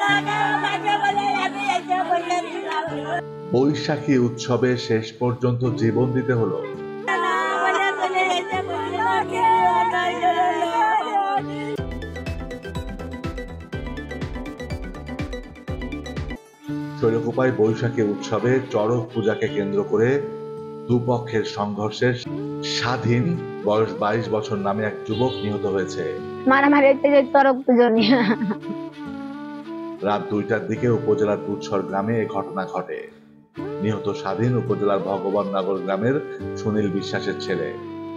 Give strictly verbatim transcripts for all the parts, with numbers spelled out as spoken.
বৈশাখী উৎসবে শেষ পর্যন্ত জীবন দিতে হলো শৈলকুপায় বৈশাখী উৎসবে চড়ক পূজাকে কেন্দ্র করে দুপক্ষের সংঘর্ষে স্বাধীন বয়স বাইশ বছর নামে এক যুবক নিহত হয়েছে। মারামারি হচ্ছে যে চড়ক পুজো নিয়ে। রাত দুইটার দিকে উপজেলার দুধসর গ্রামে এ ঘটনা ঘটে। নিহত স্বাধীন উপজেলার ভগবাননগর গ্রামের সুনীল বিশ্বাসের ছেলে।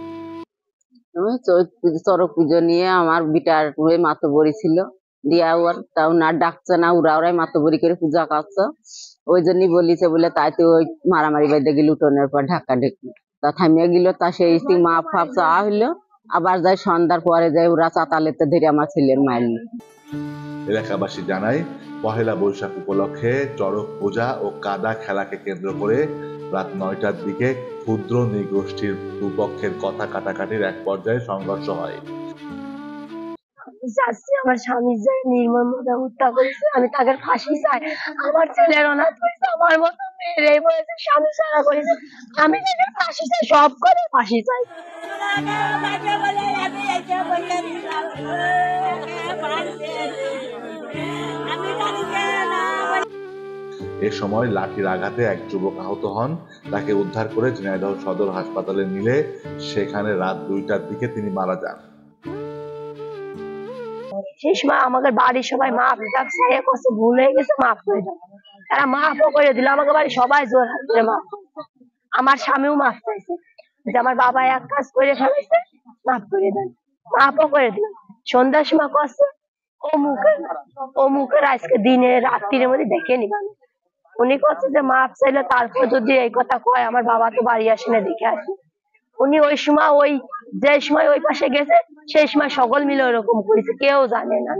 চড়ক পুজো নিয়ে আমার বিটার হয়ে মাতবরি ছিল, দিয়া ওর তাও না ডাকছে না, উড়া ওরাই মাতবরি করে পূজা করছে। ওই জন্যই বলিছে বলে তাই তো ওই মারামারি বাইদে গেল, উঠোনের পর ঢাকা ঢেকি তা থামিয়ে গেল। তা সেই মাপ ফাপ চাওয়া হইলো, আবার যাই সন্ধ্যার পরে যাই ওরা চাতালেতে ধরে আমার ছেলের মারল। এলাকাবাসী জানায়, পহেলা বৈশাখ উপলক্ষে চড়ক পূজা ও কাদা খেলাকে কেন্দ্র করে রাত নয়টার দিকে ক্ষুদ্র নৃগোষ্ঠীর দুপক্ষের কথা কাটাকাটির এক পর্যায়ে সংঘর্ষ হয়। চাচ্ছি আমার স্বামী যে নির্মমভাবে হত্যা করেছে, আমি তাকে ফাঁসি চাই। আমার ছেলের অনাথ হয়েছে, আমার মতো মেয়ের এই বয়সে স্বামী ছাড়া করেছে, আমি তাকে ফাঁসি চাই, সব করে ফাঁসি চাই। এ সময় লাঠির আঘাতে এক যুবক আহত হন। তাকে উদ্ধার করে ঝিনাইদহ সদর হাসপাতালে নিলে সেখানে রাত দুইটার দিকে তিনি মারা যান। সেই সময় আমাদের বাড়ির সবাই মাপ ডাকছে, ভুল হয়ে গেছে, মাফ করে দাও। তারা মাফও করে দিল, আমাকে বাড়ির সবাই জোর হাত করে মাফ। আমার স্বামীও মাফ চাইছে যে আমার বাবা এক কাজ করে ফেলেছে, মাফ করে দেন। মাফও করে দিল। সন্ধ্যার সময় করছে ও মুখের ও মুখের আজকে দিনে রাত্রির মধ্যে দেখে নিবেন। উনি করছে যে মাফ চাইলে তারপর যদি এই কথা কয়, আমার বাবা তো বাড়ি আসে না, দেখে আসে। উনি ওই সময় ওই যে সময় ওই পাশে গেছে সেই সময় সকল মিলে ওরকম করেছে, কেউ জানে না।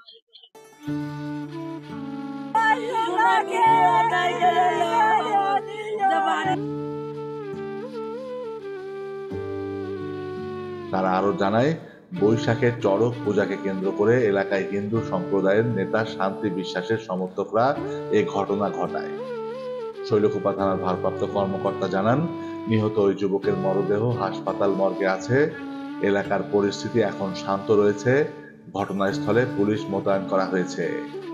তারা আরো জানায়, বৈশাখের চড়ক পূজাকে কেন্দ্র করে এলাকায় হিন্দু সম্প্রদায়ের নেতা শান্তি বিশ্বাসের সমর্থকরা এ ঘটনা ঘটায়। শৈলকুপা থানার ভারপ্রাপ্ত কর্মকর্তা জানান, নিহত ওই যুবকের মরদেহ হাসপাতাল মর্গে আছে। এলাকার পরিস্থিতি এখন শান্ত রয়েছে। ঘটনাস্থলে পুলিশ মোতায়েন করা হয়েছে।